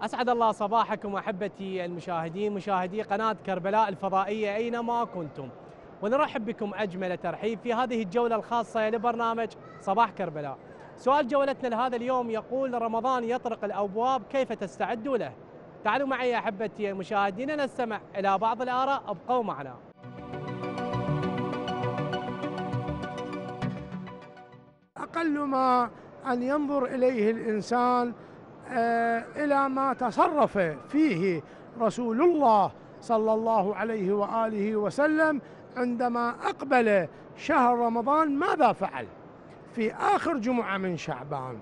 أسعد الله صباحكم أحبتي المشاهدين، مشاهدي قناة كربلاء الفضائية أينما كنتم، ونرحب بكم أجمل ترحيب في هذه الجولة الخاصة لبرنامج صباح كربلاء. سؤال جولتنا لهذا اليوم يقول: رمضان يطرق الأبواب، كيف تستعدوا له؟ تعالوا معي أحبتي المشاهدين نستمع إلى بعض الآراء، ابقوا معنا. أقل ما أن ينظر إليه الإنسان إلى ما تصرف فيه رسول الله صلى الله عليه وآله وسلم عندما أقبل شهر رمضان. ماذا فعل؟ في آخر جمعة من شعبان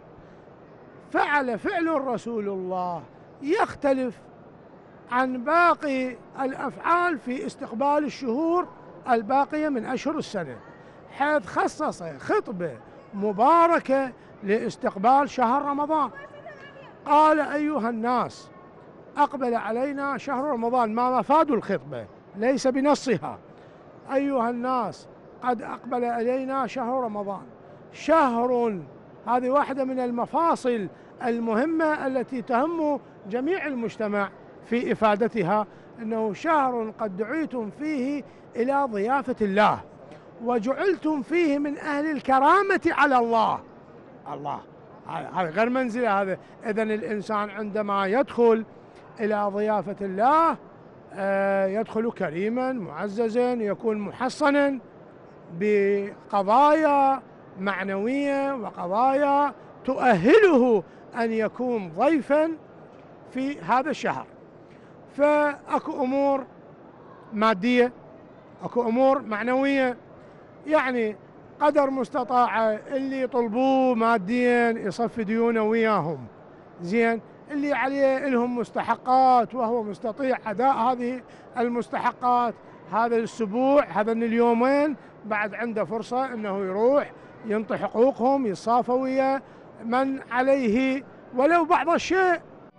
فعل رسول الله يختلف عن باقي الأفعال في استقبال الشهور الباقية من أشهر السنة، حيث خصص خطبة مباركة لاستقبال شهر رمضان. قال: أيها الناس، أقبل علينا شهر رمضان. ما مفاد الخطبة؟ ليس بنصها. أيها الناس، قد أقبل علينا شهر رمضان، شهر، هذه واحدة من المفاصل المهمة التي تهم جميع المجتمع في إفادتها، أنه شهر قد دعيتم فيه إلى ضيافة الله، وجعلتم فيه من أهل الكرامة على الله. هذا غير منزلة. هذا إذن الإنسان عندما يدخل إلى ضيافة الله يدخل كريما معززا، يكون محصنا بقضايا معنوية وقضايا تؤهله أن يكون ضيفا في هذا الشهر. فأكو أمور مادية، أكو أمور معنوية، يعني قدر مستطاعه اللي يطلبوه ماديا يصفي ديونه وياهم، زين، اللي عليه لهم مستحقات وهو مستطيع أداء هذه المستحقات هذا الأسبوع، هذا اليومين، بعد عنده فرصة أنه يروح ينطي حقوقهم، يصافى ويا من عليه ولو بعض الشيء.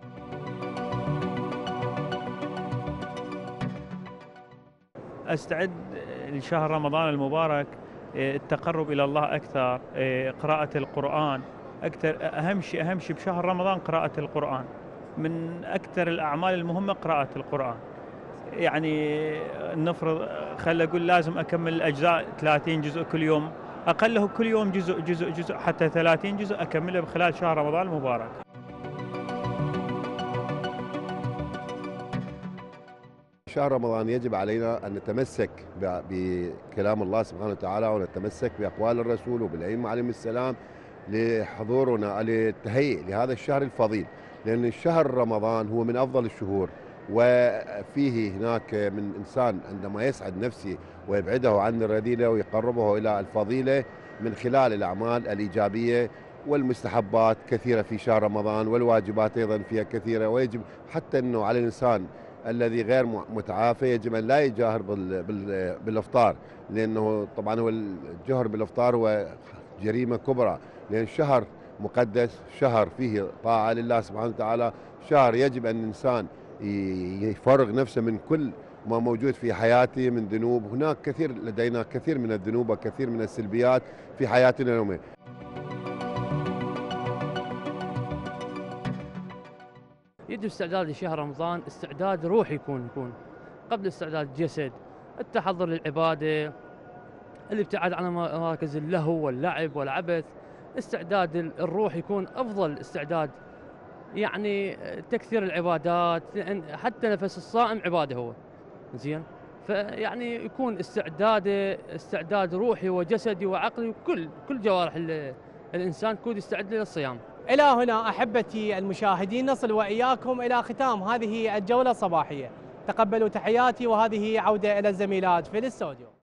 أستعد لشهر رمضان المبارك، التقرب إلى الله أكثر، قراءة القرآن أكثر. أهم شيء بشهر رمضان قراءة القرآن، من أكثر الأعمال المهمة قراءة القرآن. يعني نفرض خلي أقول لازم أكمل الأجزاء 30 جزء كل يوم، أقله كل يوم جزء حتى 30 جزء أكمله بخلال شهر رمضان المبارك. شهر رمضان يجب علينا أن نتمسك بكلام الله سبحانه وتعالى، ونتمسك بأقوال الرسول وبالأئمة عليهم السلام لحضورنا للتهيئ لهذا الشهر الفضيل، لأن الشهر رمضان هو من أفضل الشهور، وفيه هناك من إنسان عندما يسعد نفسه ويبعده عن الرذيلة ويقربه إلى الفضيلة من خلال الأعمال الإيجابية والمستحبات كثيرة في شهر رمضان، والواجبات أيضا فيها كثيرة. ويجب حتى أنه على الإنسان الذي غير متعافى يجب أن لا يجاهر بالإفطار، لأنه طبعا هو الجهر بالإفطار هو جريمة كبرى، لأن شهر مقدس، شهر فيه طاعة لله سبحانه وتعالى، شهر يجب أن الإنسان يفرغ نفسه من كل ما موجود في حياته من ذنوب. هناك لدينا كثير من الذنوب وكثير من السلبيات في حياتنا اليومية. يجب استعداد لشهر رمضان استعداد روحي، يكون قبل استعداد الجسد، التحضر للعبادة، الابتعاد عن مراكز اللهو واللعب والعبث. استعداد الروح يكون أفضل استعداد، يعني تكثير العبادات، لأن حتى نفس الصائم عبادة هو، زين. فيعني يكون استعداد روحي وجسدي وعقلي وكل جوارح الإنسان تكون يستعد للصيام. إلى هنا أحبتي المشاهدين نصل وإياكم إلى ختام هذه الجولة الصباحية. تقبلوا تحياتي، وهذه عودة إلى الزميلات في الاستوديو.